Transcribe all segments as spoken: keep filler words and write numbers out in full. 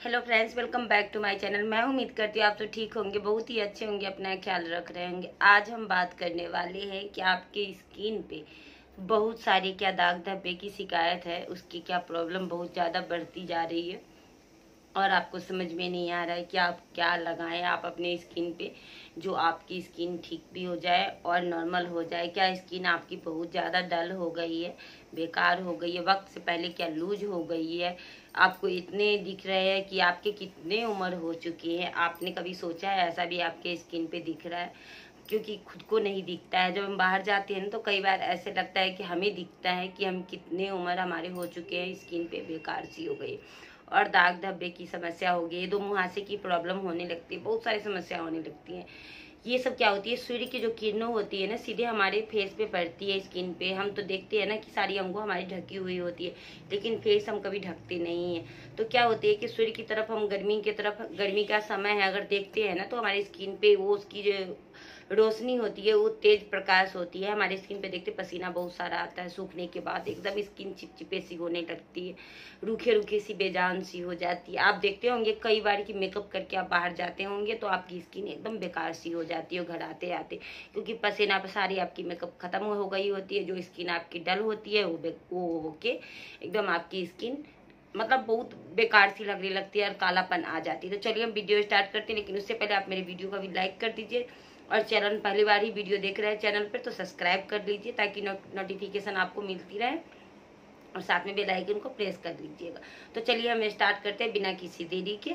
Hello friends, welcome back to my channel. मैं उम्मीद करती हूँ आप तो ठीक होंगे, बहुत ही अच्छे होंगे, अपना ख्याल रख रहे होंगे। आज हम बात करने वाले हैं कि आपके स्किन पे बहुत सारी क्या दाग धब्बे की शिकायत है, उसकी क्या प्रॉब्लम बहुत ज़्यादा बढ़ती जा रही है और आपको समझ में नहीं आ रहा है कि आप क्या लगाएं आप अपने स्किन पे जो आपकी स्किन ठीक भी हो जाए और नॉर्मल हो जाए। क्या स्किन आपकी बहुत ज़्यादा डल हो गई है, बेकार हो गई है, वक्त से पहले क्या लूज हो गई है, आपको इतने दिख रहे हैं कि आपके कितने उम्र हो चुकी है। आपने कभी सोचा है ऐसा भी आपके स्किन पे दिख रहा है? क्योंकि खुद को नहीं दिखता है। जब हम बाहर जाते हैं ना तो कई बार ऐसे लगता है कि हमें दिखता है कि हम कितने उम्र हमारे हो चुके हैं, स्किन पे बेकार सी हो गई और दाग धब्बे की समस्या हो गई, दो मुहासे की प्रॉब्लम होने लगती है, बहुत सारी समस्या होने लगती हैं। ये सब क्या होती है, सूर्य की जो किरणें होती है ना सीधे हमारे फेस पे पड़ती है, स्किन पे। हम तो देखते हैं ना कि सारी अंगों हमारी ढकी हुई होती है, लेकिन फेस हम कभी ढकते नहीं है। तो क्या होती है कि सूर्य की तरफ हम गर्मी की तरफ, गर्मी का समय है अगर देखते हैं ना तो हमारी स्किन पे वो उसकी जो रोशनी होती है वो तेज प्रकाश होती है। हमारे स्किन पे देखते पसीना बहुत सारा आता है, सूखने के बाद एकदम स्किन चिपचिपे सी होने लगती है, रूखे रूखे सी बेजान सी हो जाती है। आप देखते होंगे कई बार की मेकअप करके आप बाहर जाते होंगे तो आपकी स्किन एकदम बेकार सी हो जाती है घर आते आते, क्योंकि पसीना सारी आपकी मेकअप खत्म हो गई होती है। जो स्किन आपकी डल होती है वो वो होके एकदम आपकी स्किन मतलब बहुत बेकार सी लगने लगती है और कालापन आ जाती है। तो चलिए हम वीडियो स्टार्ट करते हैं, लेकिन उससे पहले आप मेरे वीडियो का भी लाइक कर दीजिए और चैनल पहली बार ही वीडियो देख रहे हैं चैनल पर तो सब्सक्राइब कर लीजिए ताकि नोटिफिकेशन आपको मिलती रहे और साथ में बेल आइकन को प्रेस कर लीजिएगा। तो चलिए हम स्टार्ट करते हैं बिना किसी देरी के।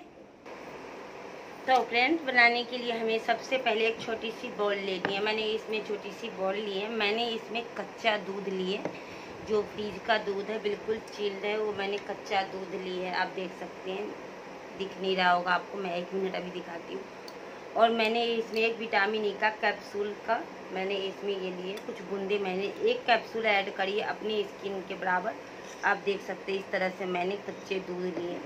तो फ्रेंड्स, बनाने के लिए हमें सबसे पहले एक छोटी सी बॉल लेनी है। मैंने इसमें छोटी सी बॉल ली है। मैंने इसमें कच्चा दूध लिए, जो फ्रीज का दूध है बिल्कुल चिल्ड है, वो मैंने कच्चा दूध ली है। आप देख सकते हैं, दिख नहीं रहा होगा आपको, मैं एक मिनट अभी दिखाती हूँ। और मैंने इसमें एक विटामिन ई का कैप्सूल का मैंने इसमें ये लिए कुछ बूंदे, मैंने एक कैप्सूल ऐड करी है अपनी स्किन के बराबर। आप देख सकते हैं इस तरह से मैंने कच्चे दूध लिए।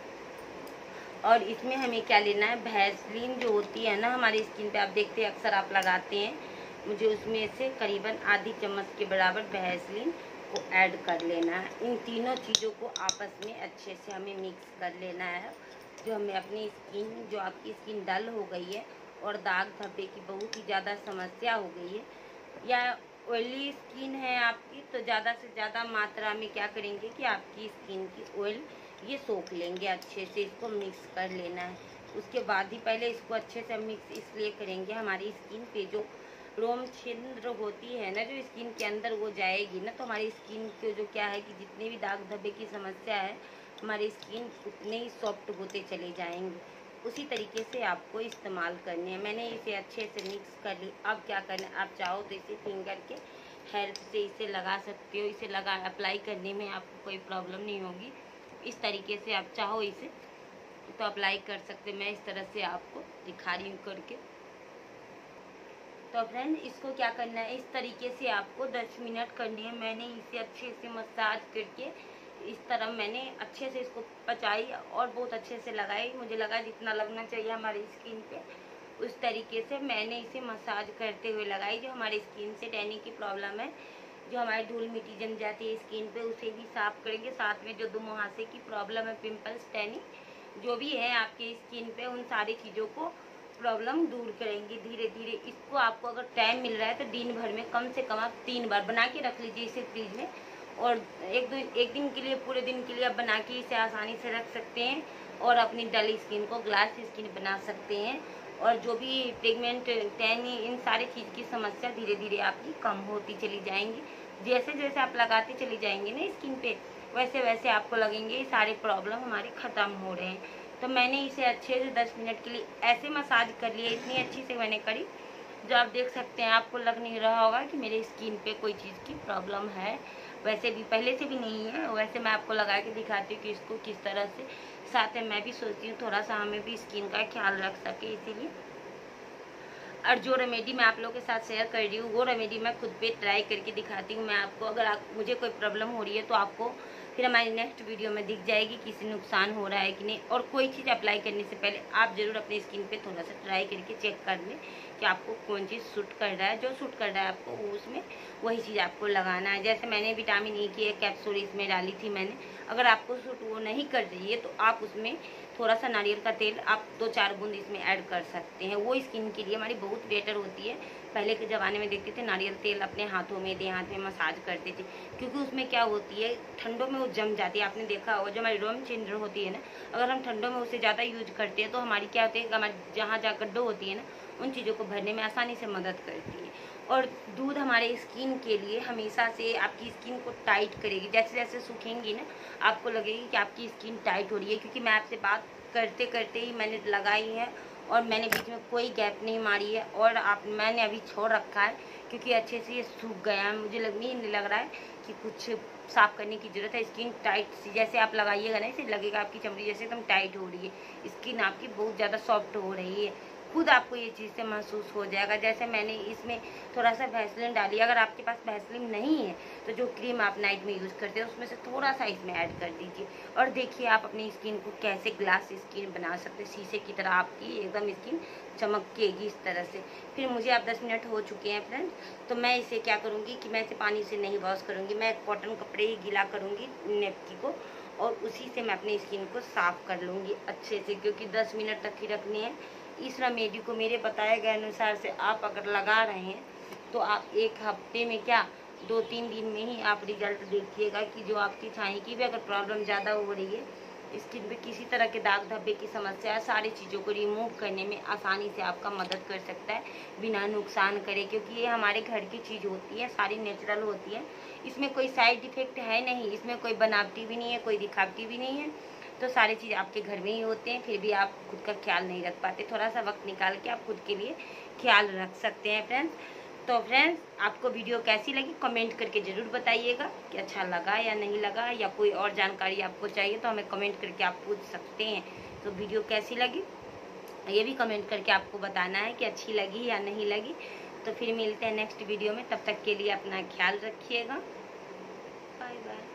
और इसमें हमें क्या लेना है, वैसलीन जो होती है ना हमारी स्किन पे, आप देखते हैं अक्सर आप लगाते हैं, मुझे उसमें से करीबन आधी चम्मच के बराबर वैसलीन को ऐड कर लेना है। इन तीनों चीज़ों को आपस में अच्छे से हमें मिक्स कर लेना है। जो हमें अपनी स्किन, जो आपकी स्किन डल हो गई है और दाग धब्बे की बहुत ही ज़्यादा समस्या हो गई है, या ऑयली स्किन है आपकी, तो ज़्यादा से ज़्यादा मात्रा में क्या करेंगे कि आपकी स्किन की ऑयल ये सोख लेंगे, अच्छे से इसको मिक्स कर लेना है। उसके बाद ही पहले इसको अच्छे से मिक्स इसलिए करेंगे, हमारी स्किन पे जो रोम छिद्र होती है ना जो स्किन के अंदर, वो जाएगी ना तो हमारी स्किन के जो क्या है कि जितने भी दाग धब्बे की समस्या है हमारी स्किन उतने ही सॉफ्ट होते चले जाएंगे। उसी तरीके से आपको इस्तेमाल करने हैं। मैंने इसे अच्छे से मिक्स कर ली। अब क्या करना है, आप चाहो तो इसे फिंगर के हेल्प से इसे लगा सकते हो। इसे लगा अप्लाई करने में आपको कोई प्रॉब्लम नहीं होगी। इस तरीके से आप चाहो इसे तो अप्लाई कर सकते। मैं इस तरह से आपको दिखा रही हूँ करके। तो फ्रेंड, इसको क्या करना है, इस तरीके से आपको दस मिनट करनी है। मैंने इसे अच्छे से मसाज करके इस तरह मैंने अच्छे से इसको पचाई और बहुत अच्छे से लगाई। मुझे लगा जितना लगना चाहिए हमारी स्किन पे उस तरीके से मैंने इसे मसाज करते हुए लगाई। जो हमारी स्किन से टैनिंग की प्रॉब्लम है, जो हमारी धूल मिट्टी जम जाती है स्किन पे, उसे भी साफ करेंगे। साथ में जो दो मुहासे की प्रॉब्लम है, पिंपल्स, टैनिंग जो भी है आपके स्किन पे, उन सारी चीज़ों को प्रॉब्लम दूर करेंगे धीरे धीरे। इसको आपको अगर टाइम मिल रहा है तो दिन भर में कम से कम आप तीन बार बना के रख लीजिए इसे फ्रिज में, और एक दो एक दिन के लिए, पूरे दिन के लिए आप बना के इसे आसानी से रख सकते हैं और अपनी डल स्किन को ग्लास स्किन बना सकते हैं। और जो भी पिगमेंट, टैनिंग, इन सारी चीज़ की समस्या धीरे धीरे आपकी कम होती चली जाएंगी। जैसे जैसे आप लगाते चली जाएंगे ना स्किन पे, वैसे वैसे आपको लगेंगे ये सारे प्रॉब्लम हमारे ख़त्म हो रहे हैं। तो मैंने इसे अच्छे से दस मिनट के लिए ऐसे मसाज कर लिया, इतनी अच्छी से मैंने करी जो आप देख सकते हैं। आपको लग नहीं रहा होगा कि मेरे स्किन पे कोई चीज़ की प्रॉब्लम है, वैसे भी पहले से भी नहीं है। वैसे मैं आपको लगा के दिखाती हूँ कि इसको किस तरह से। साथ में मैं भी सोचती हूँ थोड़ा सा हमें भी स्किन का ख्याल रख सके, इसीलिए। और जो रेमेडी मैं आप लोगों के साथ शेयर कर रही हूँ वो रेमेडी मैं खुद पे ट्राई करके दिखाती हूँ मैं आपको। अगर आप मुझे कोई प्रॉब्लम हो रही है तो आपको फिर हमारी नेक्स्ट वीडियो में दिख जाएगी किसी नुकसान हो रहा है कि नहीं। और कोई चीज़ अप्लाई करने से पहले आप ज़रूर अपनी स्किन पे थोड़ा सा ट्राई करके चेक कर लें कि आपको कौन चीज़ सूट कर रहा है। जो सूट कर रहा है आपको उसमें वही चीज़ आपको लगाना है। जैसे मैंने विटामिन ई की एक कैप्सूल इसमें डाली थी मैंने, अगर आपको सूट वो नहीं कर रही है तो आप उसमें थोड़ा सा नारियल का तेल आप दो चार बूंद इसमें ऐड कर सकते हैं। वो स्किन के लिए हमारी बहुत बेटर होती है। पहले के ज़माने में देखते थे नारियल तेल अपने हाथों में दे हाथ में मसाज करते थे, क्योंकि उसमें क्या होती है ठंडों में वो जम जाती है। आपने देखा होगा जो हमारी रोम चिंड्र होती है ना, अगर हम ठंडों में उसे ज़्यादा यूज करते हैं तो हमारी क्या होती है, हमारी जहाँ जहाँ गड्ढो होती है ना उन चीज़ों को भरने में आसानी से मदद करती है। और दूध हमारे स्किन के लिए हमेशा से आपकी स्किन को टाइट करेगी। जैसे जैसे सूखेंगी ना आपको लगेगी कि आपकी स्किन टाइट हो रही है, क्योंकि मैं आपसे बात करते करते ही मैंने लगाई है और मैंने बीच में कोई गैप नहीं मारी है। और आप मैंने अभी छोड़ रखा है क्योंकि अच्छे से ये सूख गया है। मुझे लग नहीं लग रहा है कि कुछ साफ करने की जरूरत है। स्किन टाइट सी जैसे आप लगाइएगा ना इसे लगेगा आपकी चमड़ी जैसे एकदम टाइट हो रही है, स्किन आपकी बहुत ज़्यादा सॉफ्ट हो रही है। खुद आपको ये चीज़ से महसूस हो जाएगा। जैसे मैंने इसमें थोड़ा सा वैसलीन डाली, अगर आपके पास वैसलीन नहीं है तो जो क्रीम आप नाइट में यूज़ करते हैं उसमें से थोड़ा सा इसमें ऐड कर दीजिए और देखिए आप अपनी स्किन को कैसे ग्लास स्किन बना सकते हैं। शीशे की तरह आपकी एकदम स्किन चमकेगी इस तरह से। फिर मुझे आप दस मिनट हो चुके हैं फ्रेंड्स, तो मैं इसे क्या करूँगी कि मैं इसे पानी से नहीं वॉश करूँगी, मैं कॉटन कपड़े ही गीला करूँगी नेपकी को और उसी से मैं अपनी स्किन को साफ़ कर लूँगी अच्छे से, क्योंकि दस मिनट तक ही रखनी है। इस रेमेडी को मेरे बताए गए अनुसार से आप अगर लगा रहे हैं तो आप एक हफ्ते में क्या दो तीन दिन में ही आप रिजल्ट देखिएगा कि जो आपकी छाई की भी अगर प्रॉब्लम ज़्यादा हो रही है, स्किन पे किसी तरह के दाग धब्बे की समस्या है, सारी चीज़ों को रिमूव करने में आसानी से आपका मदद कर सकता है बिना नुकसान करे, क्योंकि ये हमारे घर की चीज़ होती है, सारी नेचुरल होती है। इसमें कोई साइड इफ़ेक्ट है नहीं, इसमें कोई बनावटी भी नहीं है, कोई दिखावटी भी नहीं है। तो सारी चीज़ आपके घर में ही होते हैं, फिर भी आप खुद का ख्याल नहीं रख पाते। थोड़ा सा वक्त निकाल के आप खुद के लिए ख्याल रख सकते हैं फ्रेंड्स। तो फ्रेंड्स आपको वीडियो कैसी लगी कमेंट करके ज़रूर बताइएगा कि अच्छा लगा या नहीं लगा, या कोई और जानकारी आपको चाहिए तो हमें कमेंट करके आप पूछ सकते हैं। तो वीडियो कैसी लगी ये भी कमेंट करके आपको बताना है कि अच्छी लगी या नहीं लगी। तो फिर मिलते हैं नेक्स्ट वीडियो में, तब तक के लिए अपना ख्याल रखिएगा। Bye bye.